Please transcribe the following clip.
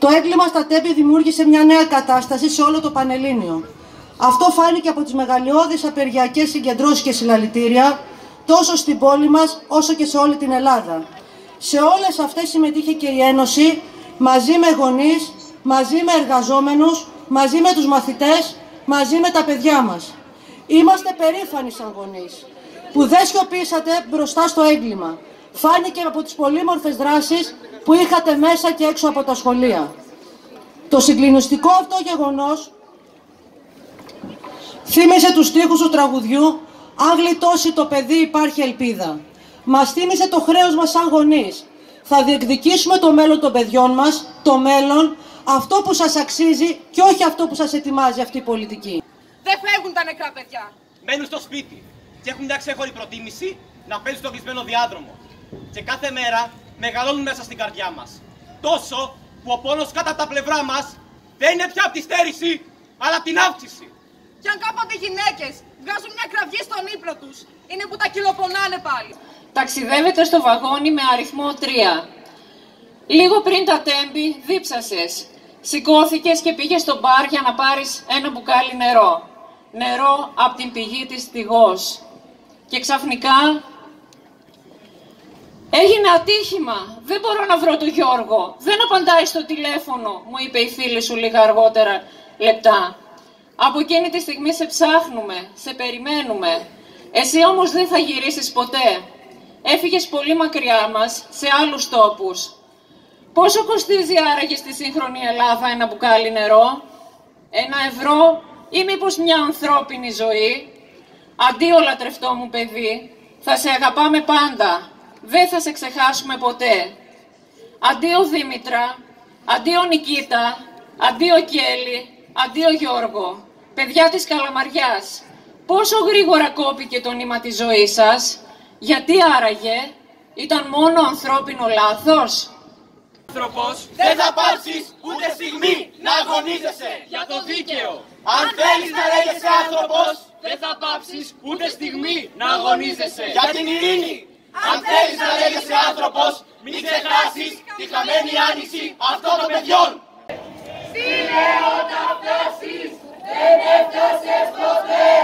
Το έγκλημα στα Τέμπη δημιούργησε μια νέα κατάσταση σε όλο το Πανελλήνιο. Αυτό φάνηκε από τις μεγαλειώδεις απεργιακές συγκεντρώσεις και συλλαλητήρια, τόσο στην πόλη μας όσο και σε όλη την Ελλάδα. Σε όλες αυτές συμμετείχε και η Ένωση, μαζί με γονείς, μαζί με εργαζόμενους, μαζί με τους μαθητές, μαζί με τα παιδιά μας. Είμαστε περήφανοι σαν γονείς, που δεν σιωπήσατε μπροστά στο έγκλημα. Φάνηκε από τις πολύμορφες δράσεις που είχατε μέσα και έξω από τα σχολεία. Το συγκλινιστικό αυτό γεγονός θύμισε τους στίχους του τραγουδιού «Αν γλιτώσει το παιδί υπάρχει ελπίδα». Μας θύμισε το χρέος μας σαν γονείς. Θα διεκδικήσουμε το μέλλον των παιδιών μας, το μέλλον, αυτό που σας αξίζει και όχι αυτό που σας ετοιμάζει αυτή η πολιτική. Δεν φεύγουν τα νεκρά παιδιά. Μένουν στο σπίτι και έχουν μια ξέχωρη προτίμηση να παίζουν στο κλεισμένο διάδρομο. Και κάθε μέρα μεγαλώνουν μέσα στην καρδιά μας. Τόσο που ο πόνος κάτω από τα πλευρά μας δεν είναι πια από τη στέρηση, αλλά την αύξηση. Κι αν κάποτε οι γυναίκες βγάζουν μια κραυγή στον ύπνο τους, είναι που τα κυλοπονάνε πάλι. Ταξιδεύετε στο βαγόνι με αριθμό 3. Λίγο πριν τα Τέμπη δίψασες. Σηκώθηκες και πήγες στο μπαρ για να πάρεις ένα μπουκάλι νερό. Νερό από την πηγή της Τηγός. Και ξαφνικά έγινε ατύχημα. Δεν μπορώ να βρω τον Γιώργο. Δεν απαντάει στο τηλέφωνο, μου είπε η φίλη σου λίγα αργότερα λεπτά. Από εκείνη τη στιγμή σε ψάχνουμε, σε περιμένουμε. Εσύ όμως δεν θα γυρίσεις ποτέ. Έφυγες πολύ μακριά μας, σε άλλους τόπους. Πόσο κοστίζει άραγε στη σύγχρονη Ελλάδα ένα μπουκάλι νερό? 1 ευρώ ή μήπως μια ανθρώπινη ζωή? Αντίο λατρευτό μου παιδί, θα σε αγαπάμε πάντα. Δεν θα σε ξεχάσουμε ποτέ. Αντίο Δήμητρα, αντίο Νικήτα, αντίο Κέλλη, αντίο Γιώργο. Παιδιά της Καλαμαριάς, πόσο γρήγορα κόπηκε το νήμα της ζωής σας? Γιατί άραγε? Ήταν μόνο ανθρώπινο λάθος? Άνθρωπος, δεν θα πάψεις ούτε στιγμή να αγωνίζεσαι για το δίκαιο. Αν θέλεις να λέγεσαι άνθρωπος, δεν θα πάψεις ούτε στιγμή να αγωνίζεσαι για την ειρήνη. Αν θέλεις να λέγεσαι άνθρωπος, μην ξεχάσεις τη χαμένη άνοιξη αυτών των παιδιών. Φίλε, όταν φτάσεις, δεν έφτασες ποτέ.